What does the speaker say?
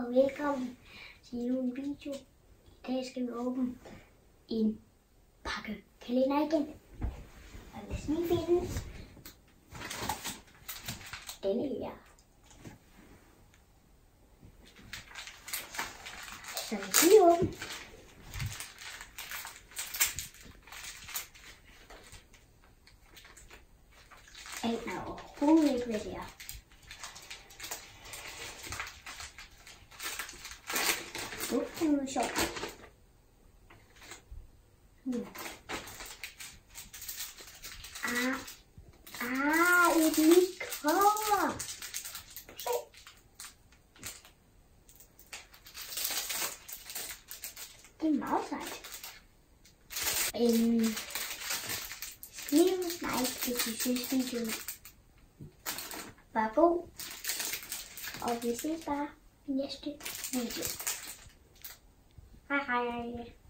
og velkommen til endnu en video. I dag skal vi åbne en pakke kalender igen. Og hvis lige finde denne her. Så vi lige åbne. Jeg aner overhovedet ikke, hvad det er. Det er noget sjovt. Et nyt cover. Se. Det er meget sejt. Skriv like, hvis I synes videoen var god. Og vi ses bare i næste video. Hej hej.